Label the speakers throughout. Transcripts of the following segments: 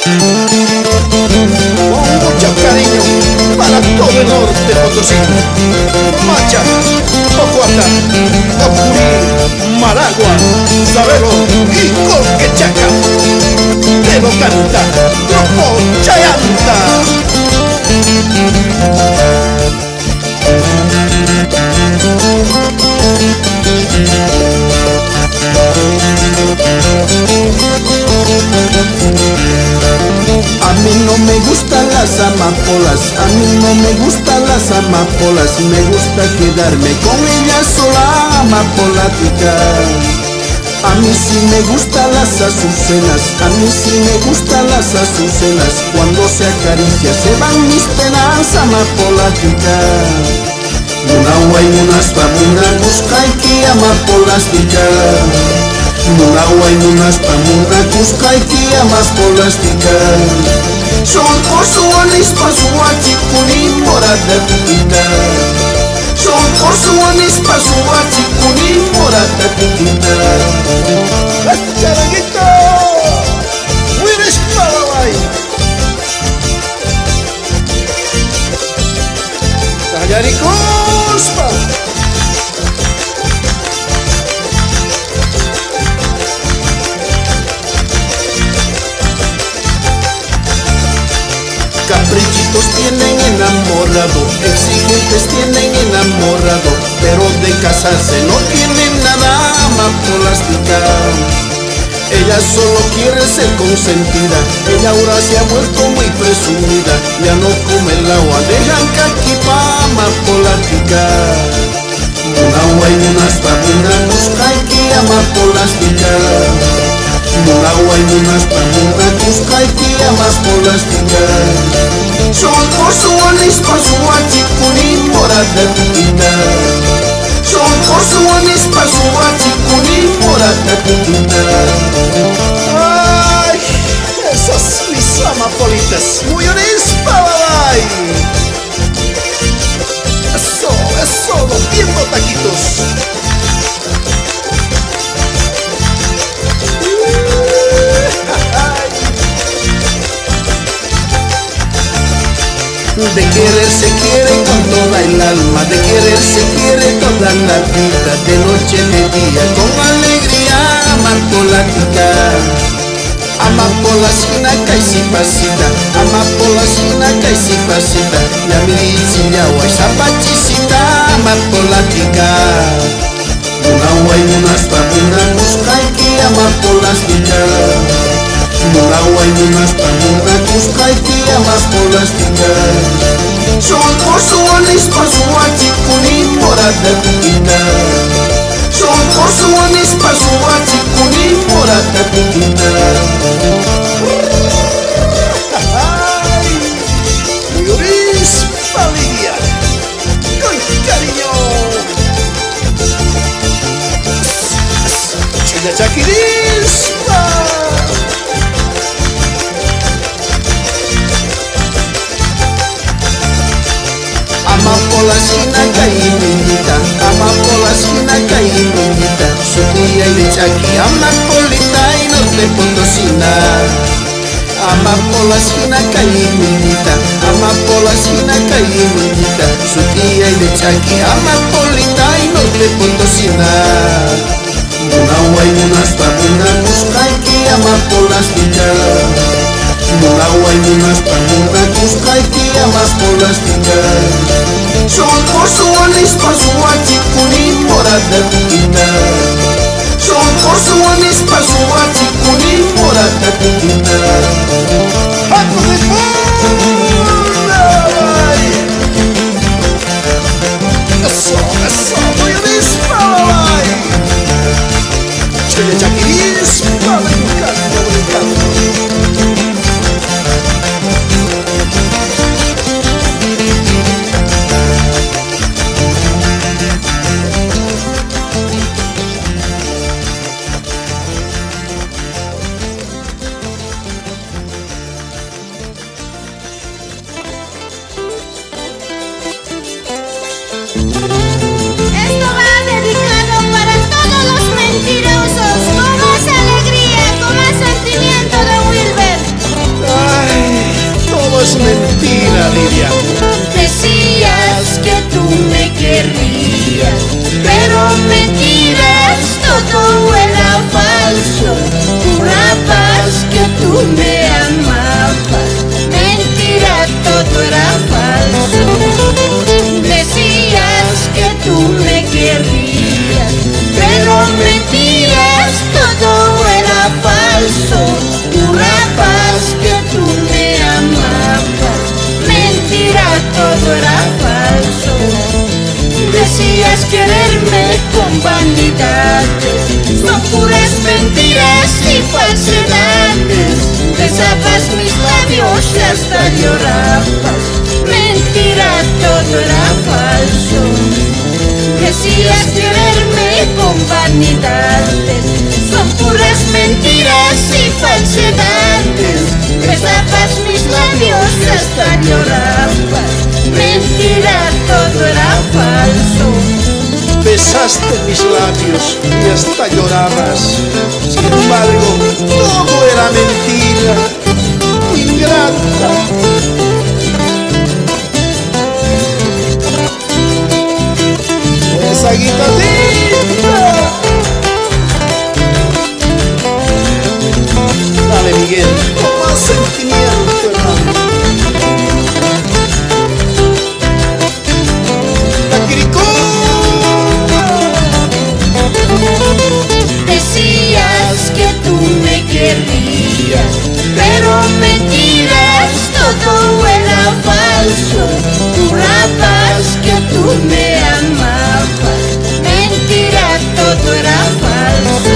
Speaker 1: Con mucho cariño para todo el norte Potosí, Macha, Ocoata, Ocurí, Maragua, Sabelo y Colquechaca. Te lo canta Grupo Chayanta.
Speaker 2: A mí no me gustan las amapolas, a mí no me gustan las amapolas, me gusta quedarme con ella sola, amapolática. A mí sí me gustan las azucenas, a mí sí me gustan las azucenas, cuando se acaricia se van mis penas, amapolática. Una guay, unas pamunas, buscaiki, amapolática. Una guay, unas pamunas, buscaiki, amapolática. Son posuanis, pasuachi, kuni, morada, piquita. Son posuanis, pasuachi, kuni, morada, piquita.
Speaker 1: ¡Este charanguito! ¡Wiris Palaway! ¡Tallaricuspa!
Speaker 2: Caprichitos tienen enamorado, exigentes tienen enamorado, pero de casarse no tienen nada, amapolástica. Ella solo quiere ser consentida, ella ahora se ha vuelto muy presumida, ya no come el agua, dejan caquipa, amapolástica. Una guay, unas pamunas, buscaiki, amapolástica. Una guay, unas pamunas, buscaiki, amapolástica. Son posuanis, pasuachi, kuni, morada, piquita. Son posuanis, pasuachi, kuni, morada, piquita.
Speaker 1: ¡Ay! Esas mis amapolitas, muy Palaway. Eso, rompiendo taquitos.
Speaker 2: De querer se quiere con toda el alma, de querer se quiere toda la vida, de noche, de día, con alegría, amapolática. Amapolasina, caisipacita, amapolasina, caisipacita, ya mirichi, ya guay, zapachisita, amapolática. Una guay, unas pamunas, buscaiki, amapolática. Una guay, unas pamunas, buscaiki, amapolática. Son posuanis, pasuachi, kuni, morada, piquita. Son posuanis, pasuachi, kuni, morada, piquita.
Speaker 1: ¡Ay! ¡Wiris Palaway! ¡Con cariño! ¡Chilla Chaquirispa!
Speaker 2: Amapolasina, caimita, amapolasina, caimita, su tía y de Chaqui, amapolita y norte potosina. Amapolasina, caimita, amapolasina, caimita, su tía y de Chaqui, amapolita y norte potosina. Una guay, unas pamunas, buscaiki, amapolastica. Una guay, unas pamunas, buscaiki, amapolastica. Son posuanis, pasuachi, kuni, morada, piquita. Son posuanis, pasuachi, kuni, morada, piquita.
Speaker 1: ¡Paco de Palaway! Eso, muy Palaway. Chilla Chaquirispa, me encanta, me encanta.
Speaker 2: Decías quererme con vanidades, son puras mentiras y falsedades. Besabas mis labios y hasta llorabas, mentira, todo era falso. Decías quererme con vanidades, son puras mentiras y falsedades. Besabas mis labios y hasta llorabas, mentira, todo era falso.
Speaker 1: Besaste mis labios y hasta llorabas, sin embargo todo era mentira, ingrata. Esa guitarrita. Dale, Miguel, con más sentimiento, hermano. La quiricó.
Speaker 2: Decías que tú me querías, pero mentiras, todo era falso. Jurabas que tú me amabas, mentira, todo era falso.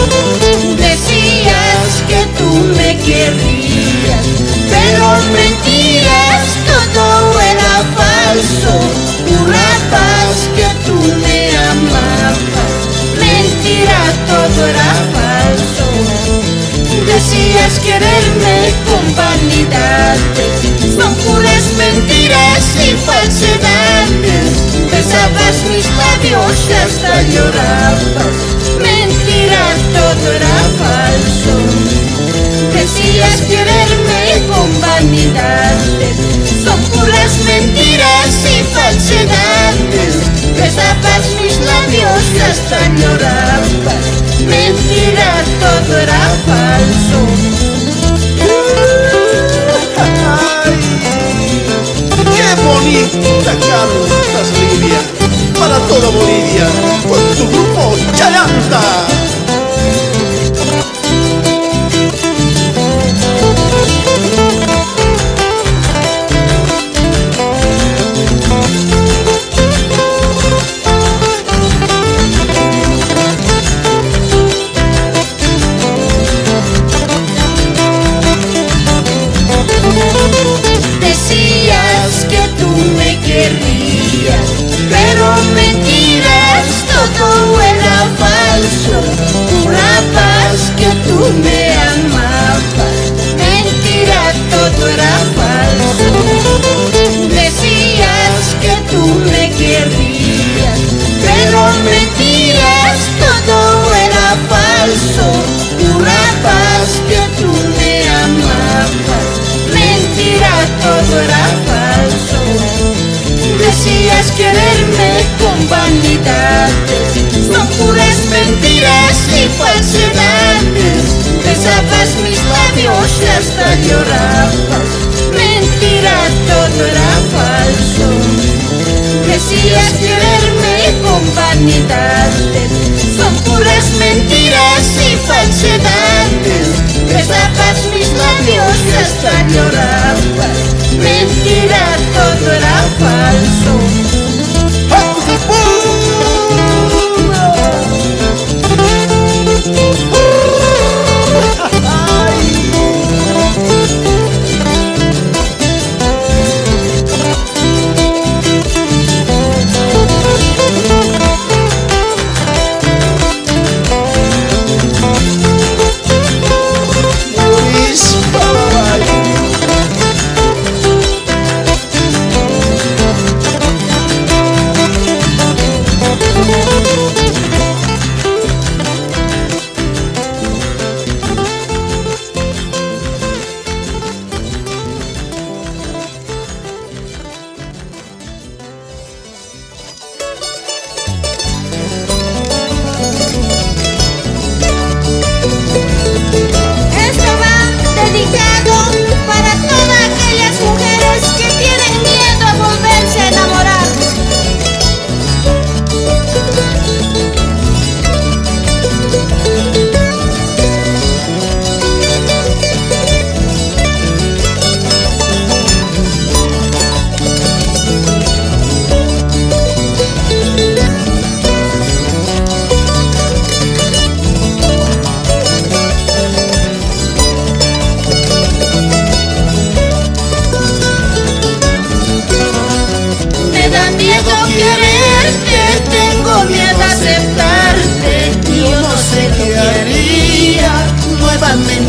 Speaker 2: Decías que tú me querías, pero mentiras, todo era falso. Jurabas que tú me amabas, mentira, todo era falso. Decías quererme con vanidades, son puras mentiras y falsedades. Besabas mis labios y hasta llorabas, mentira, todo era falso. Decías quererme con vanidades, son puras mentiras y falsedades. Besabas mis labios y hasta llorabas, mentira, todo era falso.
Speaker 1: Ay, qué bonita cantas, Lidia, para toda Bolivia, con tu grupo Chayanta.
Speaker 2: Decías que tú me querías, pero mentiras, todo era falso. Jurabas que tú me amabas, mentira, todo era falso. Decías que tú me querías, pero mentiras, todo era falso. Jurabas que tú me amabas, mentira, todo era falso. Decías quererme con vanidades, son puras mentiras y falsedades. Besabas mis labios y hasta llorabas, mentira, todo era falso. Decías quererme con vanidades, son puras mentiras y falsedades. Besabas mis labios y hasta llorabas, mentira, todo era falso.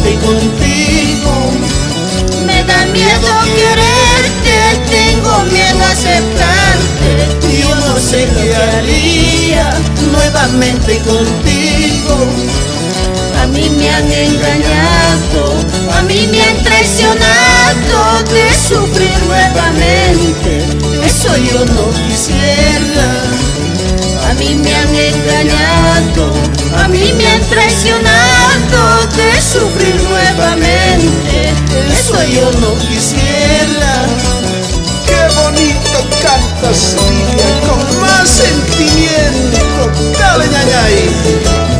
Speaker 2: nuevamente contigo.
Speaker 3: Me da miedo quererte, tengo miedo a aceptarte.
Speaker 2: Yo no sé qué haría nuevamente contigo.
Speaker 3: A mí me han engañado, a mí me han traicionado, de sufrir nuevamente,
Speaker 2: Eso yo no quisiera.
Speaker 3: a mí me han engañado, a mí me han traicionado, de sufrir nuevamente,
Speaker 2: Eso yo no quisiera.
Speaker 1: Qué bonito cantas, Lidia, con más sentimiento. Dale, ñañay.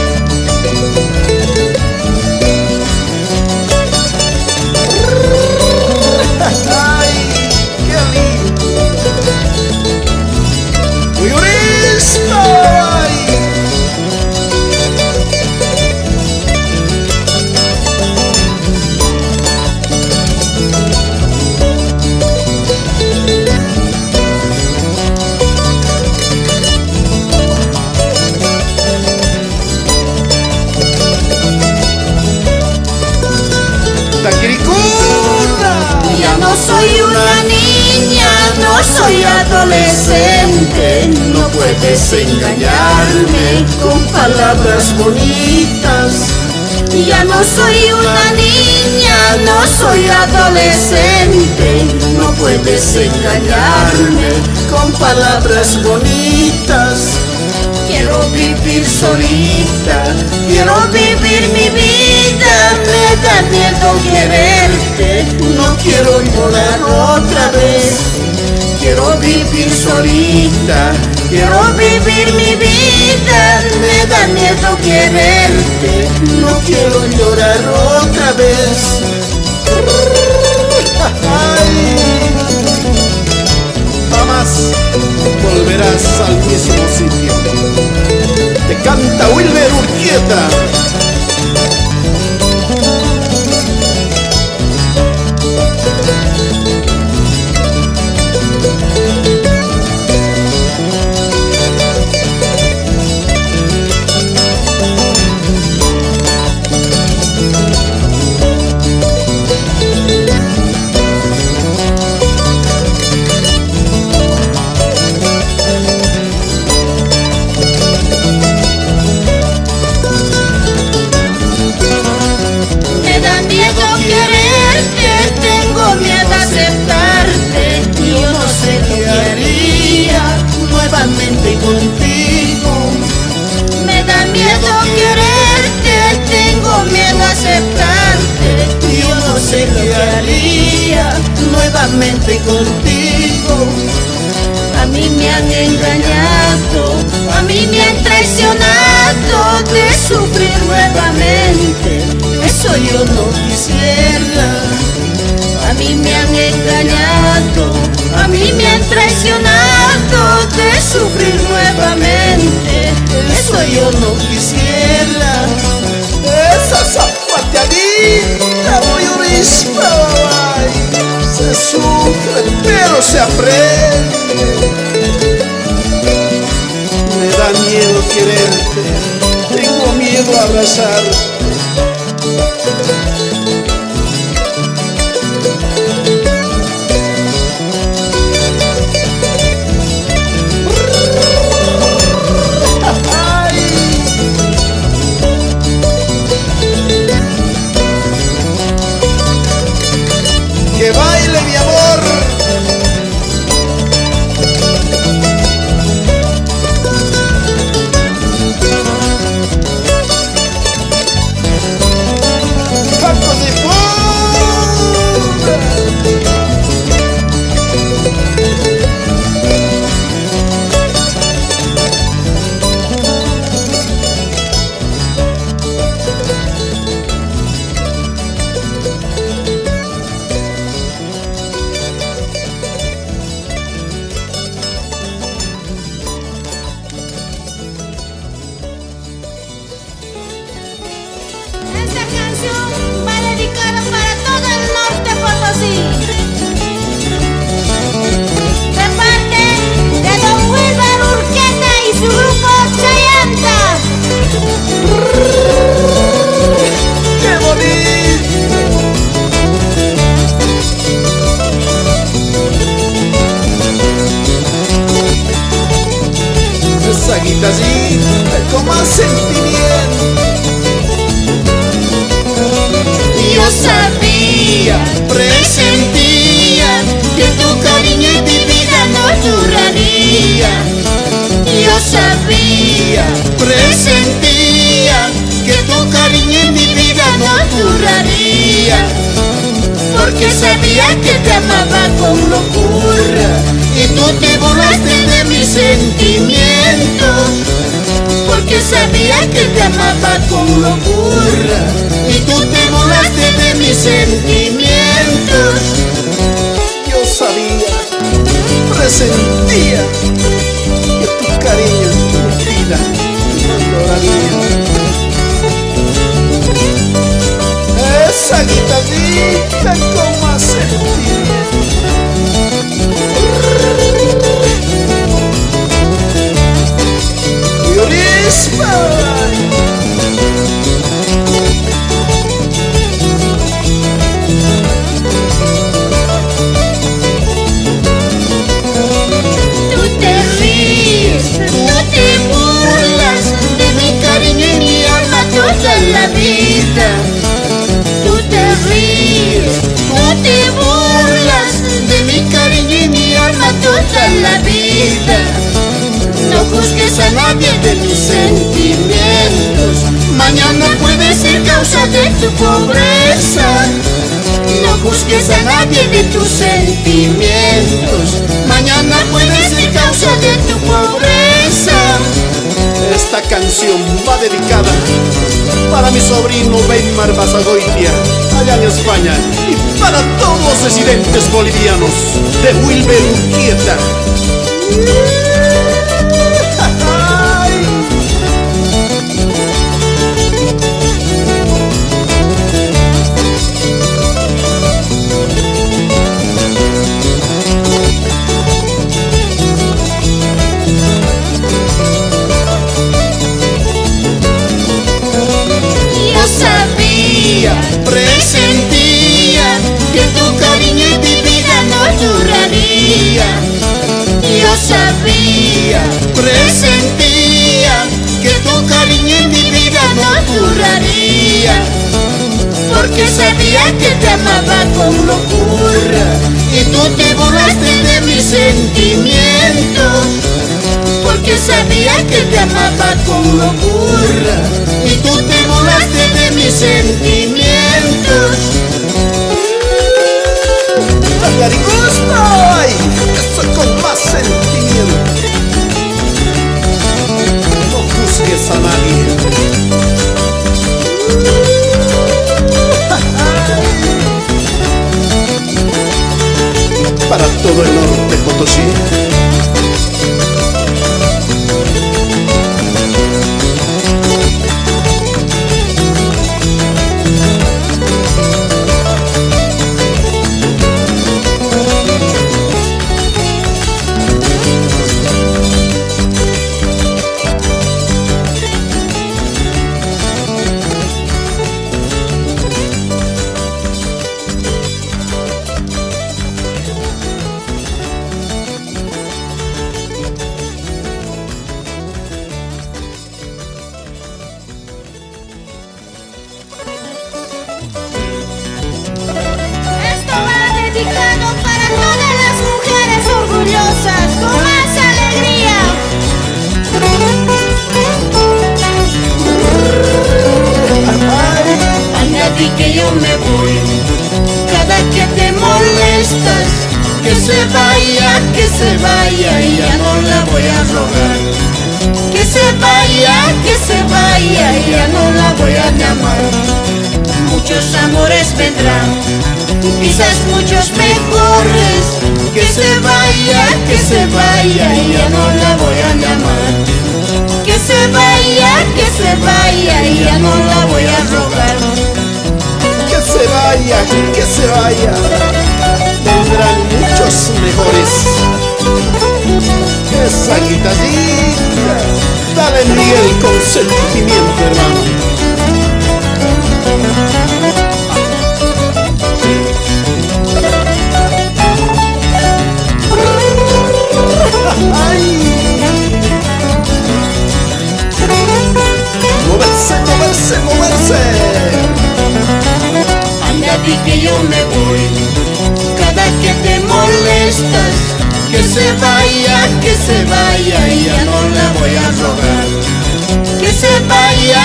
Speaker 1: Ay, qué lindo. Uyorismo, ay. Taquiricuna.
Speaker 3: ya no soy una niña, no soy adolescente, no puedes engañarme con palabras bonitas. Ya no soy una niña, no soy adolescente, no puedes engañarme
Speaker 2: Con palabras bonitas.
Speaker 3: Quiero vivir solita, quiero vivir mi vida, me da miedo quererte,
Speaker 2: No quiero llorar otra vez.
Speaker 3: quiero vivir solita, quiero vivir mi vida, me da miedo quererte,
Speaker 2: No quiero llorar otra vez.
Speaker 1: Ay. Jamás volverás al mismo sitio. Te canta Wilmer Urquieta.
Speaker 3: me da miedo quererte, tengo miedo a aceptarte, yo no sé
Speaker 2: ¿Qué
Speaker 3: qué haría.
Speaker 2: haría nuevamente contigo?
Speaker 3: Me da miedo quererte, tengo miedo a aceptarte,
Speaker 2: Yo no sé qué haría nuevamente contigo.
Speaker 3: a mí me han engañado, a mí me han traicionado, de sufrir nuevamente,
Speaker 2: Eso yo no quisiera.
Speaker 3: a mí me han engañado, a mí me han traicionado, de sufrir nuevamente,
Speaker 2: Eso yo no quisiera.
Speaker 1: Esa zapateadita, Uyorismo, ay. Se sufre, pero se aprende. Me da miedo quererte, tengo miedo a abrazarte. Que baile mi amor.
Speaker 3: porque sabía que te amaba con locura y tú te burlaste de mis sentimientos, porque sabía que te amaba con locura y tú te burlaste de mis sentimientos.
Speaker 1: Yo sabía, presentía que tu cariño, tu vida, no lograría. Esa guitarrita con más sentimiento. Violispa.
Speaker 3: Tú te ríes, tú te burlas de mi cariño y mi alma toda la vida. Tú te ríes, tú te burlas de mi cariño y mi alma toda la vida. No juzgues a nadie de mis sentimientos, mañana puede ser causa de tu pobreza. No juzgues a nadie de tus sentimientos, mañana puede ser causa de tu pobreza.
Speaker 1: Esta canción va dedicada para mi sobrino Weimar Basagoitia, allá en España, y para todos los residentes bolivianos de Wilber Urquieta.
Speaker 3: Presentía que tu cariño y mi vida no duraría. Yo sabía, presentía que tu cariño y mi vida no duraría, porque sabía que te amaba con locura y tú te burlaste de mis sentimientos, porque sabía que te amaba con locura y tú te burlaste de mis sentimientos.
Speaker 1: ¡La gusta! ¡Ay! Eso con más sentimiento. No juzgues a nadie. Para todo el norte Potosí.
Speaker 3: Para todas las mujeres orgullosas, con más alegría. Anda, di que yo me voy, cada que te molestas, que se vaya y ya no la voy a rogar. Que se vaya y ya no la voy a llamar. Muchos amores vendrán, quizás muchos mejores. Que se vaya y ya no la voy a llamar. Que se vaya y ya no la voy a rogar.
Speaker 1: Que se vaya, vendrán muchos mejores. Esa guitarrita, dale miel con sentimiento, hermano. Moverse.
Speaker 3: Anda, di que yo me voy, cada que te molestas. Que se vaya y ya no la voy a rogar. Que se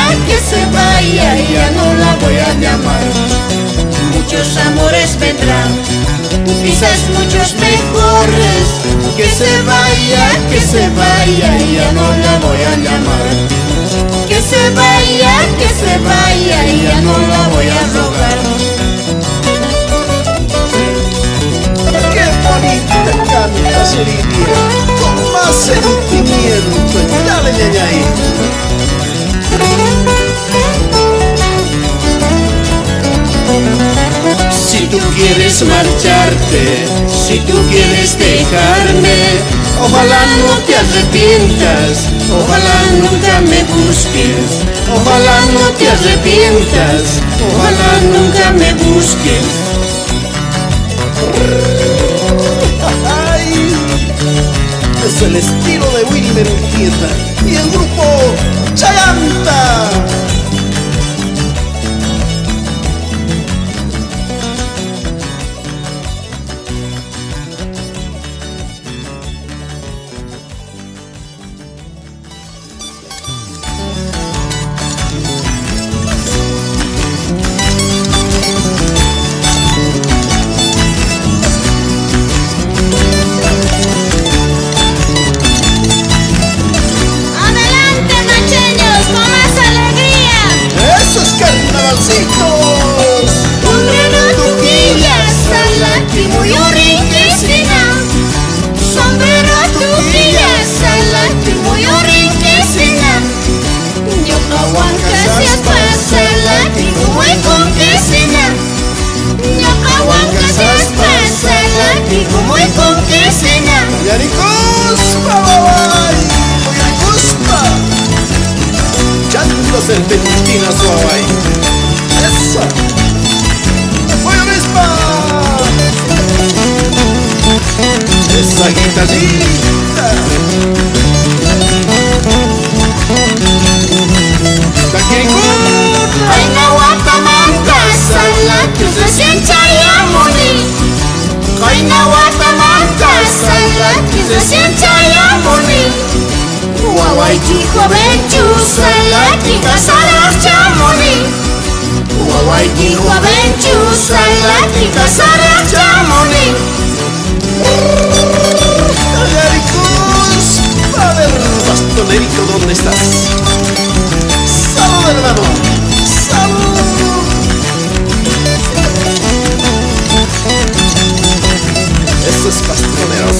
Speaker 3: vaya y ya no la voy a llamar. Muchos amores vendrán, quizás muchos mejores. Que se vaya, ya no la voy a llamar. Que se vaya, ya no la voy a rogar.
Speaker 1: Qué bonita cantas, Lidia, con más sentimiento. Dale, ñañay. Si tú quieres marcharte, si tú quieres dejarme, ojalá no te arrepientas, ojalá nunca me busques, ojalá no te arrepientas, ojalá nunca me busques. Ay, es el estilo de Wilmer Urquieta y el grupo Chayanta.
Speaker 3: Sombrero, tuquillas, salaki, muy oriquesina. Sombrero, tuquillas, salaki, muy oriquesina. Yo cahuanca se pasa, salaki, muy conquesina. Yo cahuanca se pasa, salaki, muy conquesina.
Speaker 1: Yaricos, babay, yaricos, chanto serpentina suavay. Esa, voy a vespa. Esa guitarrita.
Speaker 3: Ay, Nahuatamanta, salaki, recién chayamoni. Ay, Nahuatamanta, salaki, recién chayamoni. Guaguayqui jovenchu, salaki, casaras chamoni. Guaguayqui jovenchu, salaki, casaras chamoni.
Speaker 1: Yaricos, a ver, bastonerito, ¿dónde estás? Salud, hermano, salud. Esos bastoneros.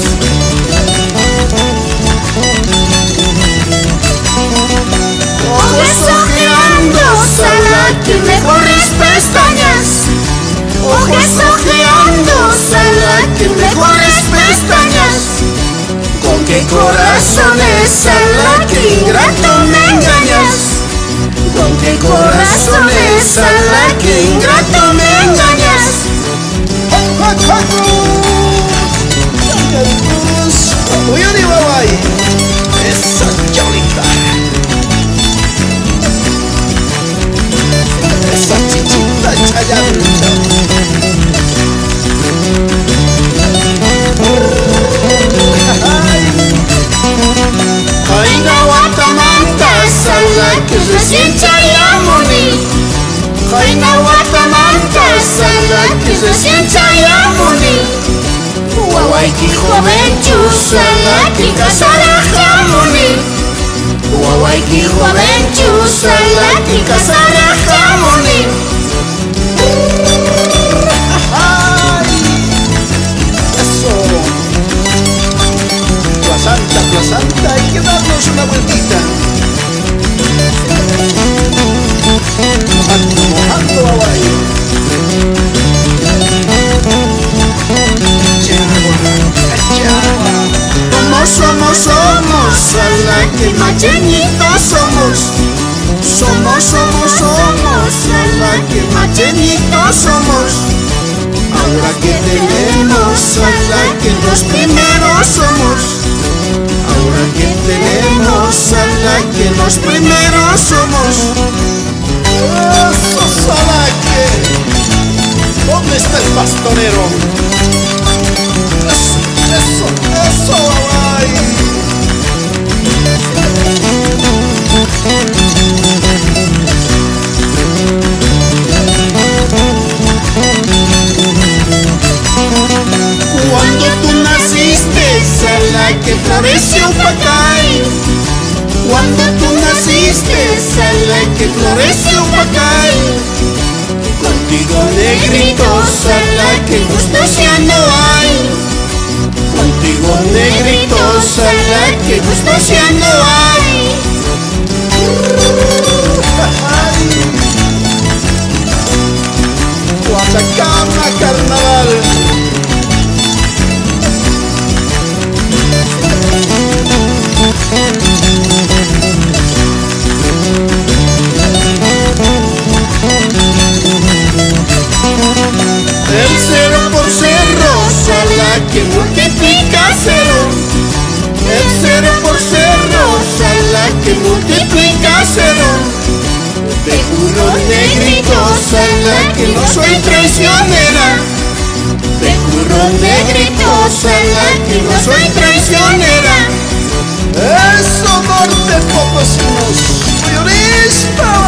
Speaker 3: Ojos ojeando, salaki, mejores pestañas. Ojos ojeando, salaki, mejores pestañas.
Speaker 1: ¿Con qué corazones, salaki, ingrato me engañas? ¿Con qué corazones, salaki, ingrato me engañas? Uy, babay, esa cholita, esa chichita chayanta. Ay, Nahuatamanta, salaki, recién chayamoni. Ay, Nahuatamanta, salaki, recién chayamoni. Guaguayqui jovenchu, salaki, casaras jamoni. Guaguayqui jovenchu, salaki, casaras jamoni. Ay, eso. Plaza Santa, hay que darnos una vueltita. Mojando, babay. Somos, salaki, machenitos somos. Somos, salaki, machenitos somos. Ahora que tenemos, salaki, los primeros somos. Ahora que tenemos, salaki, los primeros somos. ¡Eso, salaki! ¿Dónde está el bastonero? Eso, babay.
Speaker 2: florece Upacay. Cuando tú naciste, sala que florece Upacay. Contigo negrito, sala que gustos ya no hay. Contigo negrito, sala que gustos ya no hay.
Speaker 1: Guachacama Carnaval.
Speaker 2: El cero por cerro, sala que multiplica cero. El cero por cerro, sala que multiplica cero. Te juro negrito, sala que no soy traicionera. Te juro negrito, sala que no soy traicionera.
Speaker 1: Eso, norte potosinos, Mayorispa,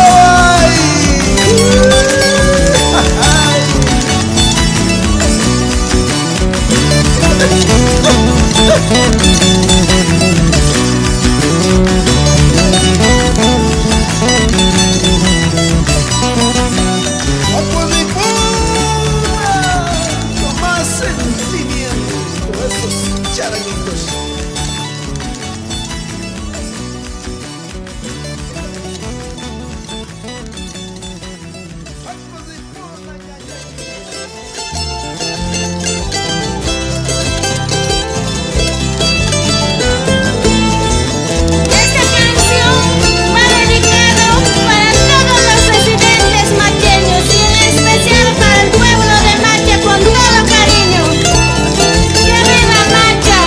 Speaker 1: con más sentimiento, esos charanguitos.
Speaker 3: Esta canción va dedicado para todos los residentes maqueños y en especial para el pueblo de Macha con todo cariño. ¡Que viva Macha!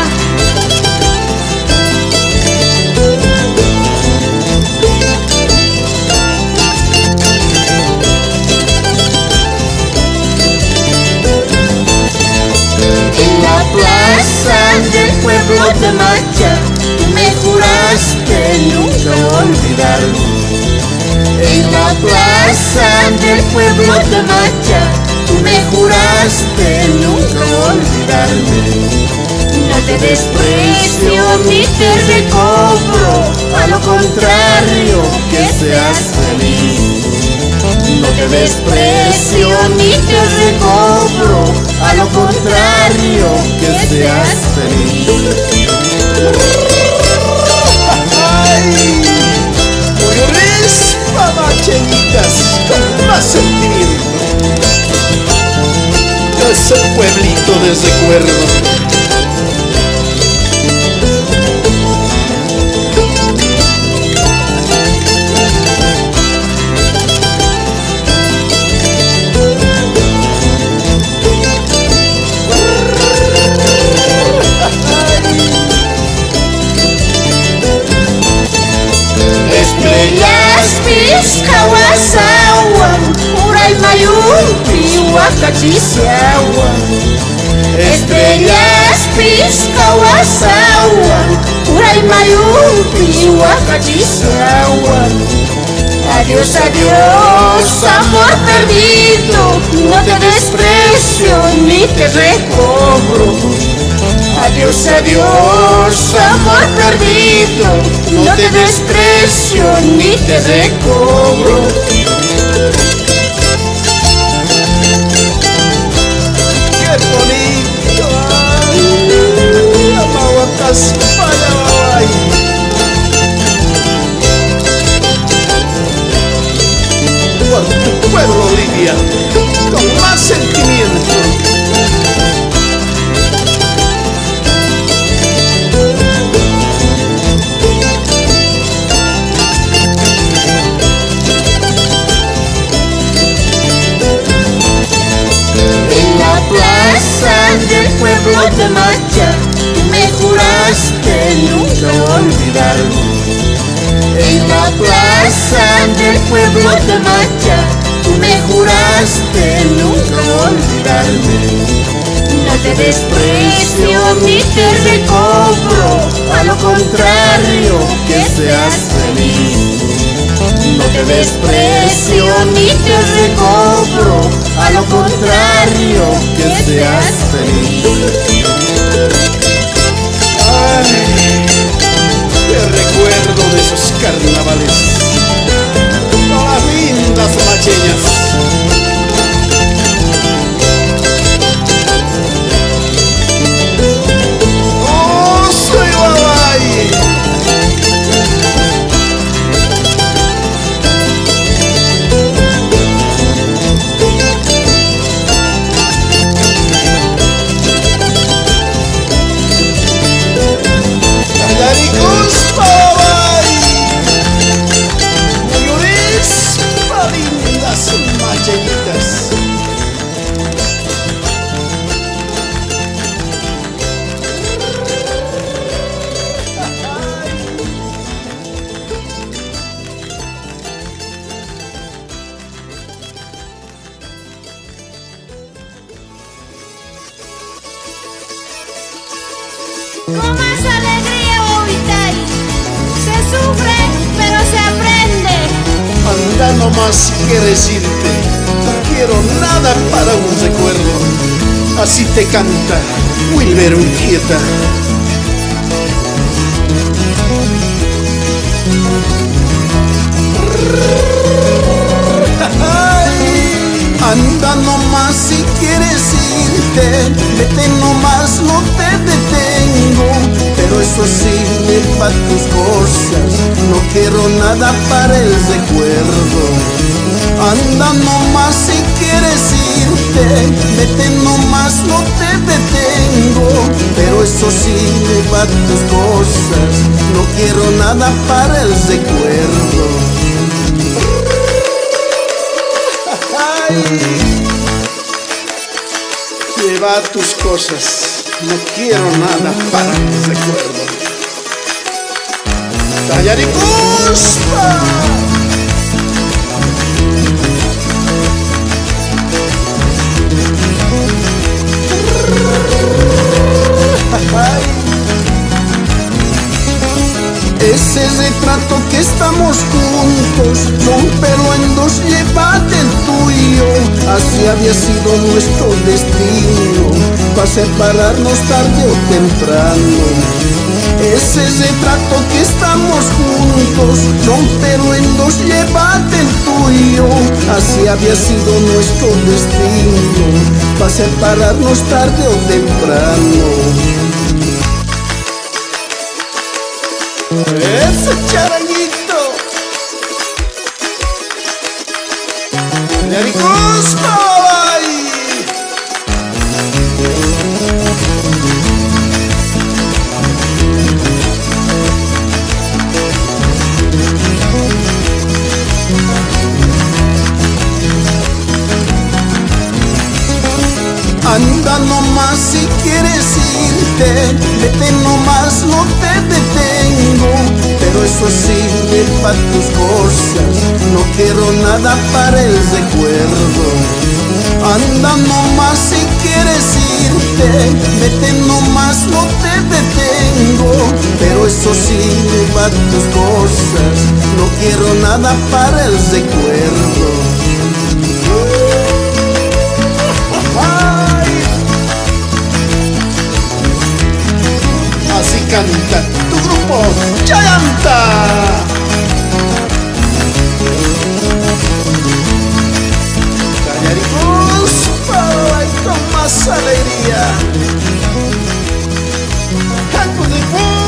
Speaker 2: En la plaza del pueblo de Macha, tú me juraste nunca olvidarme. En la plaza del pueblo de Macha, tú me juraste nunca olvidarme. No te desprecio ni te recobro, a lo contrario, que seas feliz. No te desprecio ni te recobro, a lo contrario, que seas feliz.
Speaker 1: ¡Ay! Mayorispa, machenitas, con más sentimiento. Es el pueblito de recuerdo.
Speaker 2: Estrellas Piscahuasawan, Uraymayupi, Huacachisiawan. Estrellas Piscahuasawan, Uraymayupi, Huacachisiawan. Adiós, adiós, amor perdido, no te desprecio ni te recobro. Adiós, adiós, amor perdido, no te desprecio ni te recobro.
Speaker 1: ¡Qué bonito! ¡Ay! Amahuacas, Payabay. Por tu pueblo, Lidia, con más sentimiento.
Speaker 2: Plaza del pueblo de Macha, tú me juraste nunca olvidarme. En la plaza del pueblo de Macha, tú me juraste nunca olvidarme. No te desprecio ni te recobro, a lo contrario, que seas feliz. No te desprecio ni te recobro, a lo contrario, que seas feliz.
Speaker 1: Ay. esos carnavales con las lindas macheñas.
Speaker 3: Con más alegría, Bobitay. Se sufre, pero se aprende.
Speaker 1: Anda nomás que decirte, no quiero nada para un recuerdo. Así te canta Wilber Urquieta.
Speaker 2: Anda nomás si quieres irte, vete nomás, no te detengo. Pero eso sí, lleva tus cosas, no quiero nada para el recuerdo. Anda nomás si quieres irte, vete nomás, no te detengo. Pero eso sí, lleva tus cosas, no quiero nada para el recuerdo.
Speaker 1: Lleva tus cosas, no quiero nada para tu recuerdo. ¡Tallaricuspa!
Speaker 2: Ese retrato que estamos juntos, rómpelo en dos, llévate el tuyo. Así había sido nuestro destino, para separarnos tarde o temprano. Ese retrato que estamos juntos, rómpelo en dos, llévate el tuyo. Así había sido nuestro destino, para separarnos tarde o temprano.
Speaker 1: ¡Ese charanguito! ¡Tallaricuspa!
Speaker 2: Anda nomás si quieres irte, vete nomás, no te detengo. Pero eso sí, lleva tus cosas, no quiero nada para el recuerdo. Anda nomás si quieres irte, vete nomás, no te detengo. Pero eso sí, lleva tus cosas, no quiero nada para el recuerdo.
Speaker 1: Así canta tu grupo Chayanta. Tallaricuspa, y con más alegría. Canto de Puna.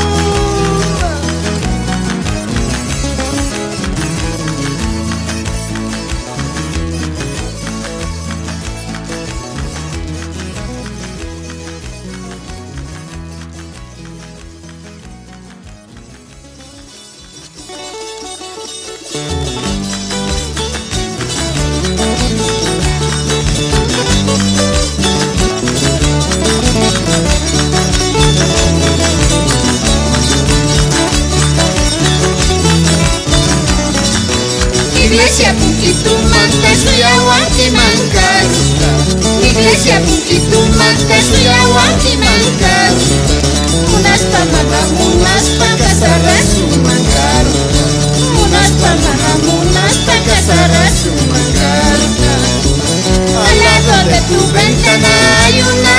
Speaker 3: Iglesia Puquitumanca, Suyahuanquimancas. Iglesia Puquitumanca, Suyahuanquimancas. Unas pa' magamunas pa' casar a su mancar. Unas pa' magamunas pa' casar a su mancar. Al lado de tu ventana hay una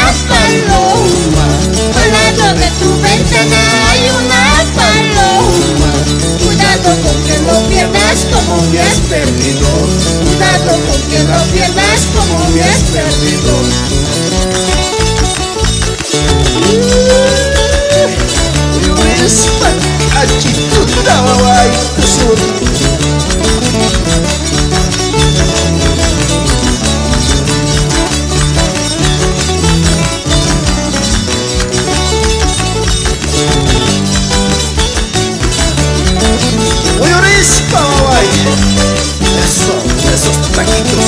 Speaker 3: paloma. Al lado de tu ventana hay una paloma. Cuidado has perdido.
Speaker 2: Uyurispa kachituta waway kusur. Uyurispa waway. Esos taquitos.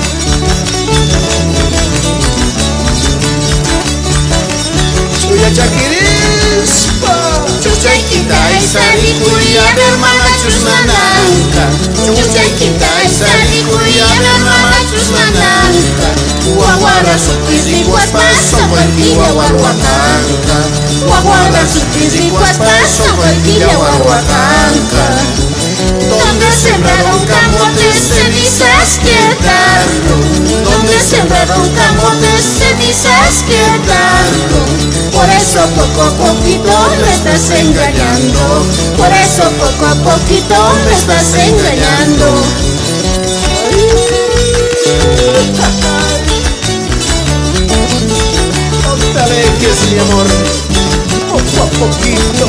Speaker 2: Chuya chaquirispa.
Speaker 3: Chuchaykita aysarikuya hermana chusmananka. Chuchaykita aysarikuya hermana chusmananka. Waguara supirikuas paso cualquiera warhuacanca. Waguara supirikuas paso cualquiera warhuacanca. Donde sembraron camotes, cenizas quedaron. Donde sembraron camotes, cenizas quedaron. Por eso poco a poquito me estás engañando. Por eso poco a poquito me estás engañando.
Speaker 2: No te alejes, mi amor, poco a poquito.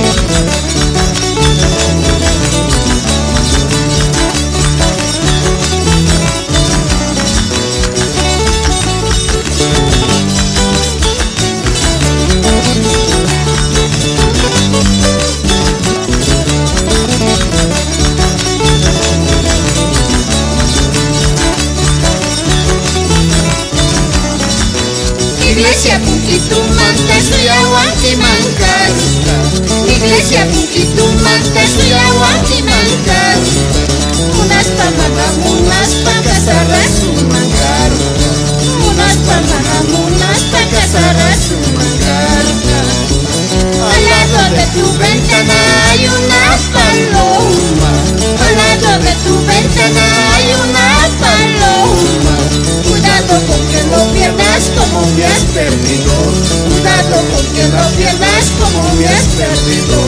Speaker 3: Iglesia Puquitumanta, Suyahuanquimancas. Iglesia Puquitumanta, Suyahuanquimancas. Unas pamagamunas pa' casar a su mancar. Unas pamagamunas pa' casar a su mancar. Al lado de tu ventana hay una paloma. Al lado de tu ventana hay una paloma. Cuidado con que no pierdas como me has perdido. Cuidado con que no pierdas como me has perdido.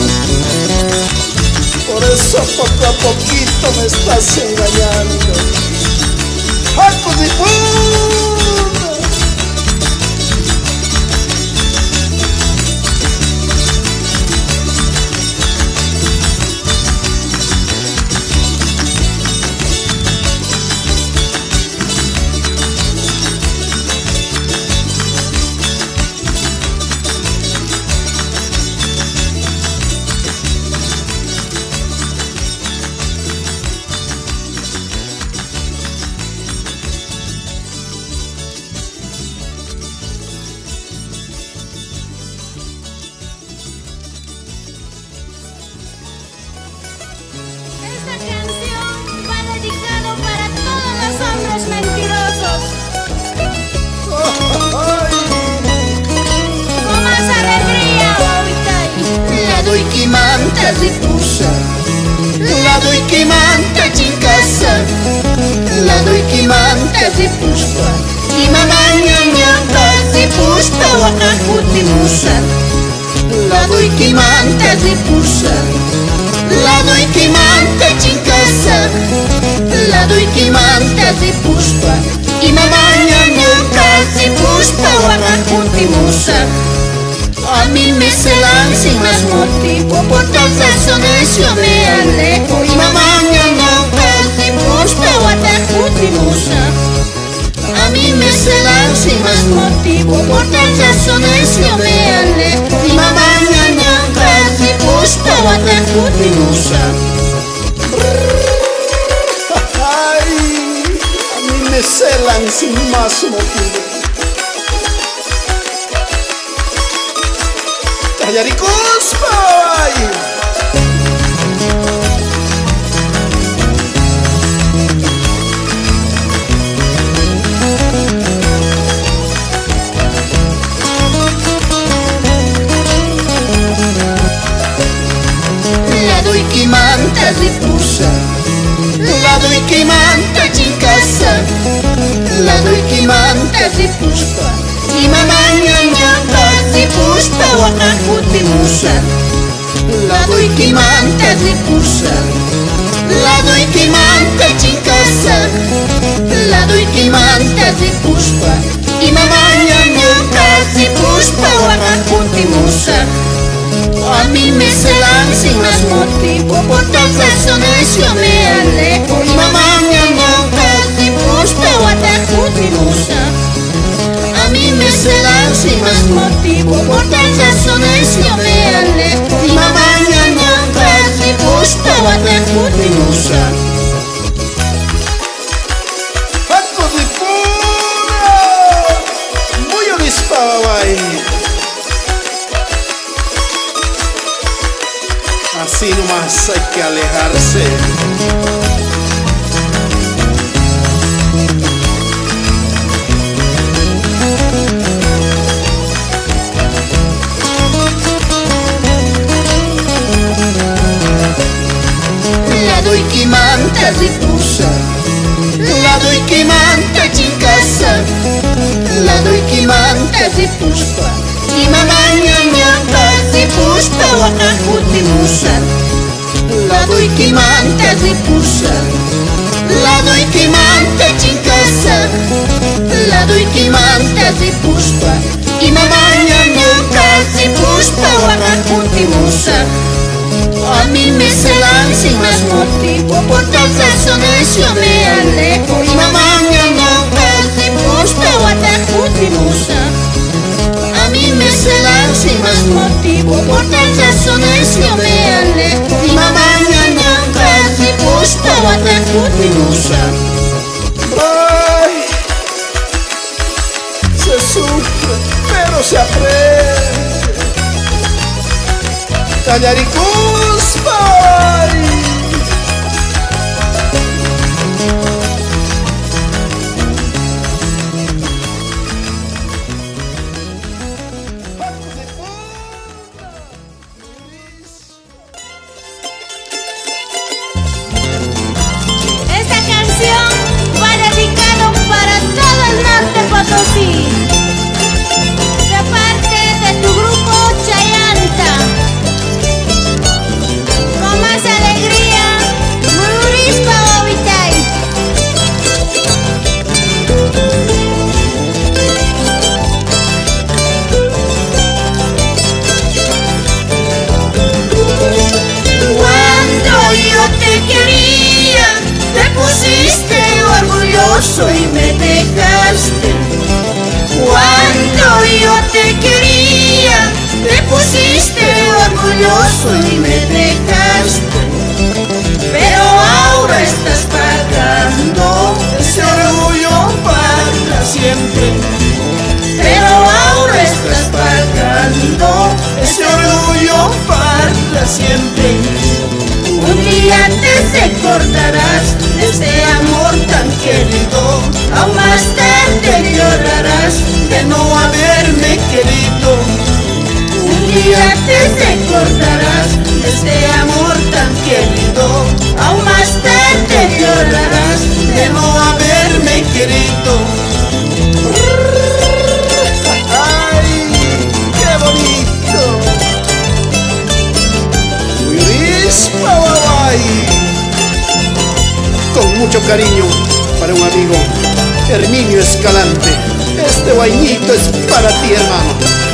Speaker 2: Por eso poco a poquito me estás engañando. ¡Jaco de puta!
Speaker 3: Esta canción va dedicado para todos los hombres mentirosos. Con más alegría, Huahuicay.
Speaker 2: La doy quimanta ripusa. La doy quimanta chincasa. La doy quimanta ripuspa. Y mamá ñañanta ripuspa wakakutimusa. La doy quimanta ripusa. La doy quimanta chincasa. La doy quimanta ripuspa. Y mamá ñañanta ripuspa wakakutimusa. A mí me celan sin más motivo. Por tal razones yo me alejo. Y mamá ñañanta ripuspa wakakutimusa. A mí me celan sin más motivo. Por tal razones yo me alejo. Y mamá ñañanta ripuspa wakakutimusa. Ay, a mí me celan sin más motivo. ¡Tallaricos, pay! La doy quimanta ripusa. La doy quimanta chincasa. La doy quimanta ripuspa. Y mamá ñañanta ripuspa wakakutimusa. La doy quimanta ripusa. La doy quimanta chincasa. La doy quimanta ripuspa.
Speaker 3: dan sin más motivo. Por tal razones yo me alejo. Y mañana casi busco Guatacuti-musa. A mí me celan sin más motivo. Por tal razones yo me alejo. Y mañana casi busco Guatacuti-musa.
Speaker 1: Así nomás hay que alejarse.
Speaker 3: La doy quimanta ripusa, la doy quimanta chincasa, la doy quimanta ripusa. Y mañana casi busco Guatacuti-musa. La doy quimanta ripusa, la doy quimanta chincasa, la doy quimanta ripusa. Y mañana casi busco Guatacuti-musa. A mí me celan sin más motivo. Por tal razones yo me alejo. Y mañana casi busco Guatacuti-musa. A mí me celan sin más motivo. Por tal razones yo me alejo. Y mañana casi busco Guatacuti-musa.
Speaker 1: Ay, se sufre, pero se aprende. Callaricuspa.
Speaker 3: Esta canción va dedicado para todo el norte Potosí, de parte de tu grupo Chayanta. Con más alegría, Mururispa Bobitay. Cuando yo te quería, te pusiste orgulloso y me dejaste. Cuando yo te quería, te pusiste orgulloso y me dejaste. Pero ahora estás pagando ese orgullo para siempre. Pero ahora estás pagando ese orgullo para siempre. Un día te recordarás de ese amor tan querido. Aún más tarde llorarás de no haberme querido. Un día te recordarás de ese amor tan querido. Aún más tarde llorarás de no haberme querido.
Speaker 1: Ay, qué bonito. Mururispa Babay. Con mucho cariño para un amigo, Herminio Escalante. Este vainito es para ti, hermano.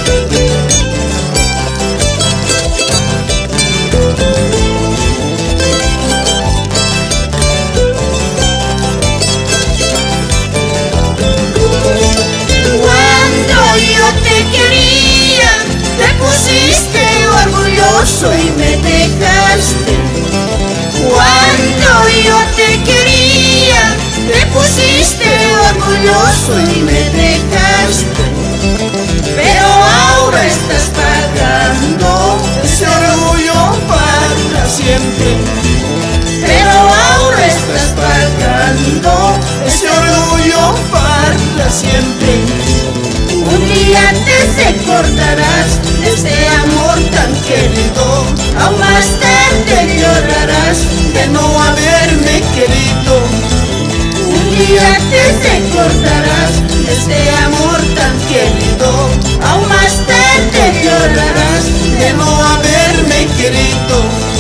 Speaker 3: Cuando yo te quería, te pusiste orgulloso y me dejaste. Cuando yo te quería, te pusiste orgulloso y me dejaste. Pero ahora estás pagando ese orgullo para siempre. Pero ahora estás pagando ese orgullo para siempre. Un día te recordarás de ese amor tan querido. Aún más tarde llorarás de no haberme querido. Un día te recordarás de ese amor tan querido. Aún más tarde llorarás de no haberme querido.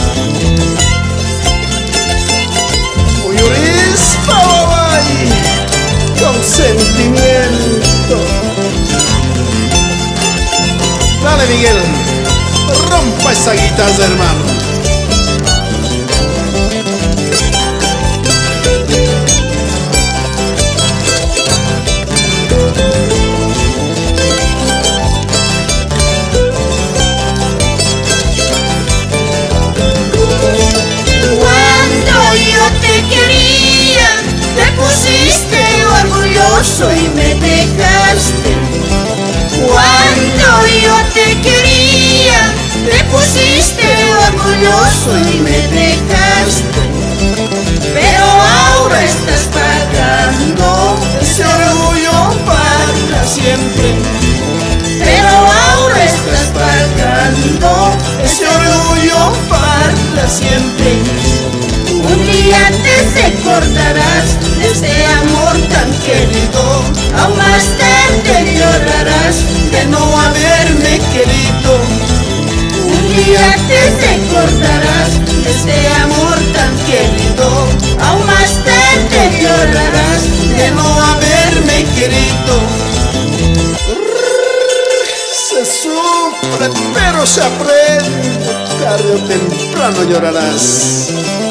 Speaker 1: Mururispa Babay. Con sentimiento. Dale, Miguel. estás, hermano?
Speaker 3: Y me dejaste. Cuando yo te quería, te pusiste orgulloso y me dejaste. Pero ahora estás pagando ese orgullo para siempre. Pero ahora estás pagando ese orgullo para siempre. Un día te recordarás de ese amor tan querido, aún más tarde llorarás de no haberme querido. Un día te recordarás de ese amor tan querido, aún más tarde llorarás de no haberme querido.
Speaker 1: Se sufre, pero se aprende, tarde o temprano llorarás.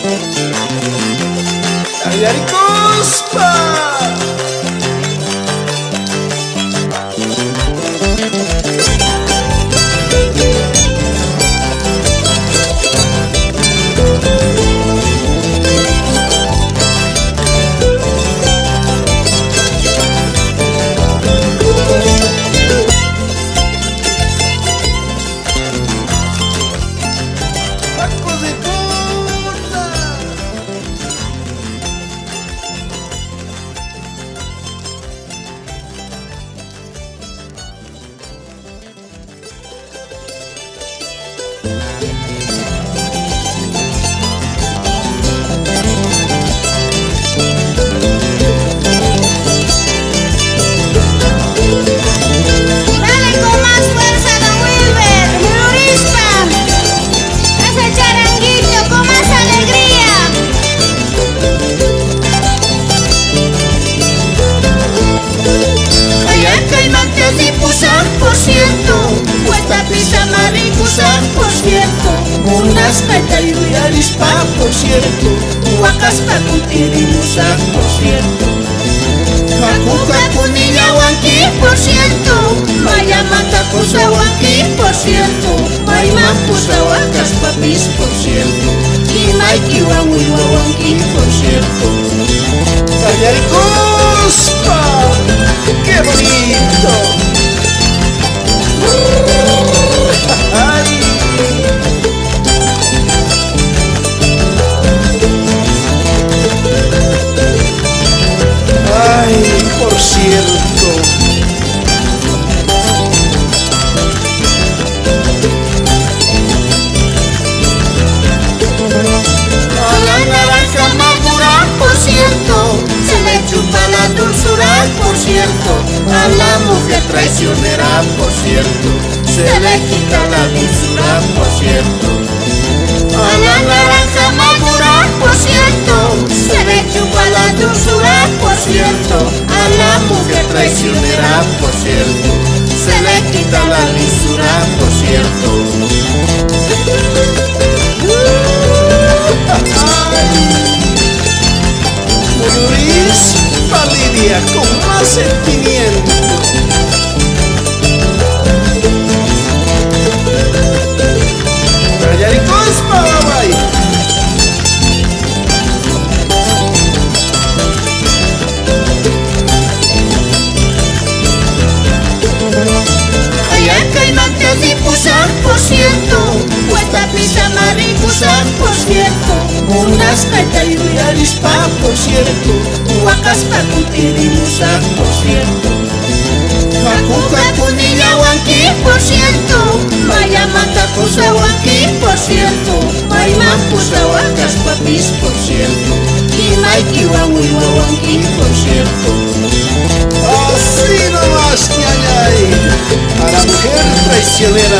Speaker 1: Ayaricospa.
Speaker 3: Por cierto, Huacaspa Cutirimusa, por cierto, Jacuca Cunilla Huanqui, por cierto, Mayamata Cosa Huanqui, por cierto, Maimapusa Huacaspa Pis, por cierto, y Maiki Huahuiwa Huanqui, por cierto.
Speaker 1: Ayaricospa, qué bonito. Ay. Ay, por cierto.
Speaker 3: A la naranja madura, por cierto, se le chupa la dulzura, por cierto. A la mujer traicionera, por cierto, se le quita la dulzura, por cierto. A la naranja madura, por cierto, se le chupa la dulzura, por cierto. A la mujer traicionera, por cierto, se le quita la lisura, por cierto.
Speaker 1: Luis Validia con más sentimiento. Ayaricospa, bye.
Speaker 3: Ayaca y Mantes y Pusar, por cierto, Huesta Pisa Maricusar, por cierto, Unas Caita y Uyarispa, por cierto, Huacaspa Cutirimusa, por cierto, Jacuca Cunilla Huanqui, por cierto, Mayamata Cosa Huanqui, por cierto, Maimapusa Huacaspa Pis, por cierto, y Maiki Huahuiwa Huanqui, por cierto.
Speaker 1: Así nomás, ñañay. A la mujer traicionera